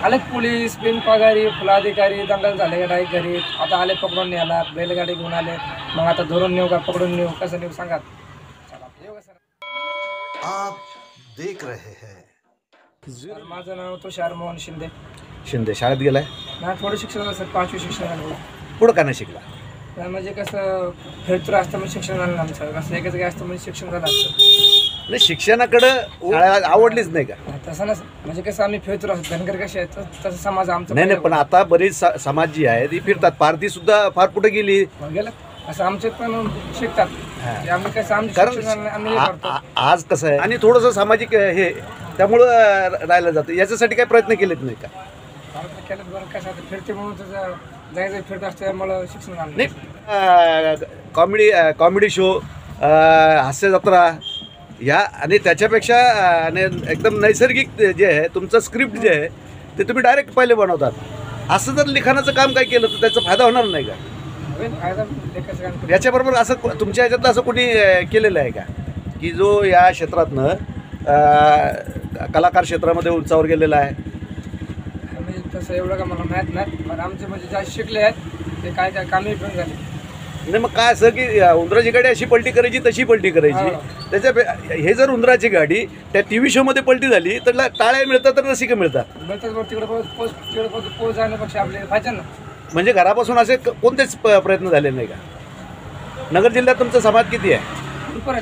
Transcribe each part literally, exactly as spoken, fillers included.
आलेत पोलीस बिनपगारी फुलाधिकारी दंगल झाले का नाही घरी आता आले पकडून न्यायला बैलगाडी घेऊन आले मग आता धरून नेऊ का पकडून नेऊ कसं नेऊ सांगा आप देख रहे हैं सर, माझं नाव तुषार मोहन शिंदे. शिंदे शाळेत गेलाय नाही थोडं शिक्षण झालं सर पाचवी शिक्षण झालं पुढं का नाही शिकला नाही म्हणजे कसं फिरतूर असतं म्हणजे शिक्षण झालं आमचं कसं एकच काय असतं म्हणजे शिक्षण झालं असतं नाही शिक्षणाकडं शाळा आवडलीच नाही का नाही, तसं नसतं म्हणजे कसं आम्ही फिरतूर असतो धनगर कसे आहेत तसं- तसं समाज आमचा नाही नाही पण आता बरीच सा- समाज जी आहे ती फिरतात पारधी सुद्धा फार पुढे गेली गेलं असं आमचे पण शिकतात की आम्ही कसं आमचं कारण शिक्षण झालं, आम्ही हे आ- करतो. आ- आज कसं आहे आणि थोडंसं सामाजिक हे त्यामुळं राहिलं जातं याच्यासाठी काही प्रयत्न केलेत नाही का भारतात केलं बरं कसं आता फिरते म्हणून त्याचं जायचं फिरत असतं त्यामुळं शिक्षण झालं नाही कॉमेडी कॉमेडी शो हास्य जत्रा ह्या आणि त्याच्यापेक्षा अं, आणि एकदम नैसर्गिक जे आहे तुमचं स्क्रिप्ट जे आहे ते तुम्ही डायरेक्ट पहिले बनवतात असं जर लिखाणाचं काम काय केलं तर त्याचा फायदा होणार नाही का होईल फायदा लेखाचं काम करून. याच्याबरोबर असं को- तुमच्या ह्याच्यातलं असं कोणी अं, केलेलं आहे का की जो या क्षेत्रातनं अं, कलाकार क्षेत्रामध्ये उंचावर गेलेला आहे म्हणजे तसं एवढं का मला माहीत नाही पण आमचे म्हणजे ज्या शिकले आहेत ते काय काय कामही पण झाले नाही मग काय असं की अं, उंदराची गाडी अशी पलटी करायची तशी पलटी करायची हा. त्याच्या हे जर उंदराची गाडी त्या टी व्ही शोमध्ये पलटी झाली तर ला- टाळ्या मिळतात तर रसिकं मिळतात बोलतात बरं तिकडे पोच पोच तिकडे पोच पोच जाण्यापेक्षा आपले पाहिजे ना म्हणजे घरापासून असे क- कोणतेच प- प्रयत्न झाले नाही का नगर जिल्ह्यात तुमचा समाज किती आहे परत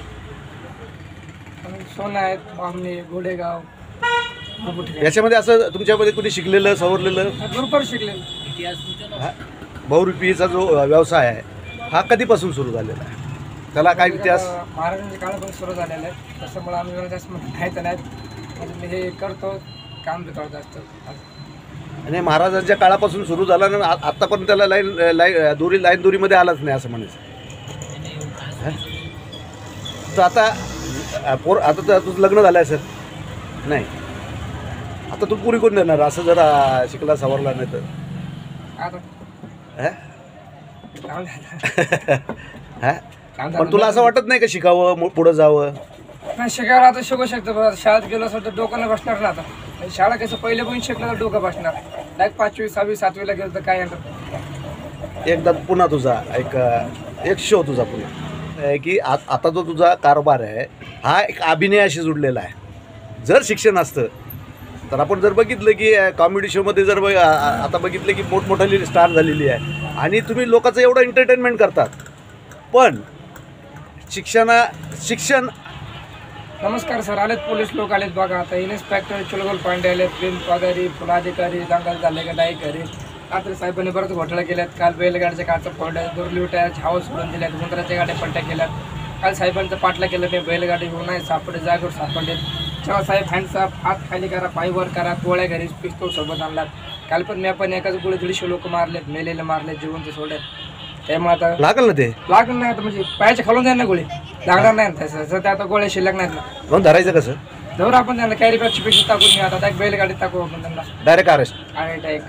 सोनं आहेत बामणी गोडेगाव भरपूर ठिकाणी. याच्यामध्ये असं तुमच्यामध्ये कुणी शिकलेलं सवरलेलं भरपूर शिकले हा? बहुरूपीचा जो व्यवसाय आहे हा कधीपासून सुरू झालेला आहे त्याला काय इतिहास महाराजांच्या काळापासून सुरू झालेलं आहे तसं मला आम्ही जास्त माहीत नाही म्हणजे मी हे करतो काम बी करतो असतं आणि महाराजांच्या काळापासून सुरू झाला ना आ- आत्तापर्यंत त्याला लाईन लाईन दोरी लाईन दोरीमध्ये आलाच नाही असं म्हणायचं हा? तर आता अ, पोर आता तर तुझं लग्न झालं आहे सर नाही आता तू पुरी कोण देणार असं जर अ, शिकला सवरला नाही तर आता हा? काम झालं. हा? काम पण झालं. तुला असं वाटत नाही का शिकावं मो- पुढं जावं नाही शिकायला आता शिकू शकतो बरं शाळेत गेलो असं तर डोकं नाही बसणार ना आता आणि शाळा कसं पहिले पण शिकलं तर डोकं बसणार डायरेक्ट पाचवी सहावी सातवीला गेलं तर काय येणार एकदा पुन्हा तुझा एक एक शो तुझा पुन्हा आहे की आ आता जो तुझा कारभार आहे हा एक अभिनयाशी जुडलेला आहे जर शिक्षण असतं तर आपण जर बघितलं की कॉमेडी शोमध्ये जर बघ- आ- आ- आता बघितलं की मोठमोठाली स्टार झालेली आहे आणि तुम्ही लोकांचं एवढं एंटरटेनमेंट करतात पण शिक्षणा शिक्षण नमस्कार सर आलेत पोलीस लोक आलेत बघा आता इन्स्पेक्टर चुलगोल पांडे आलेत बिन पगारी फुलाधिकारी दंगल झाले का नाही घरी रात्री साहेबांनी बरंच घोटाळा केल्यात काल बैलगाडीच्या काळचं फोडल्या दुरली उठाय झावं सोडून दिल्यात मुंद्राच्या गाड्या पलट्या केल्यात काल साहेबांचं पाठला केलं नाही बैलगाडी घेऊन नाही सापडे जागेवर सापडलेत जेव्हा साहेब हँडचा हात खाली करा पाय वर करा गोळ्या घरी पिस्तूल सोबत आणलात काल पण मी पण एकाच गोळी दीडशे लोक मारलेत मेलेले मारलेत जिवंत सोडलेत त्यामुळे आता लागल ना ते लागणार नाही आता म्हणजे पायाच्या खालून जाईल ना गोळी लागणार नाही ना तसं जर त्या आता गोळ्या शिल्लक नाहीत ना म्हणून धरायचं कसं जवळ आपण त्यांना कॅरी बॅगची पिशवी टाकून घेऊ आता एक बैलगाडीत टाकू आपण त्यांना डायरेक्ट अरेस्ट आणि एक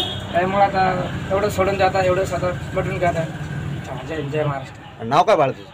त्यामुळे आता एवढं सोडून जाता एवढं स्वतः बटून घ्या जय जय महाराष्ट्र नाव काय बाळाचं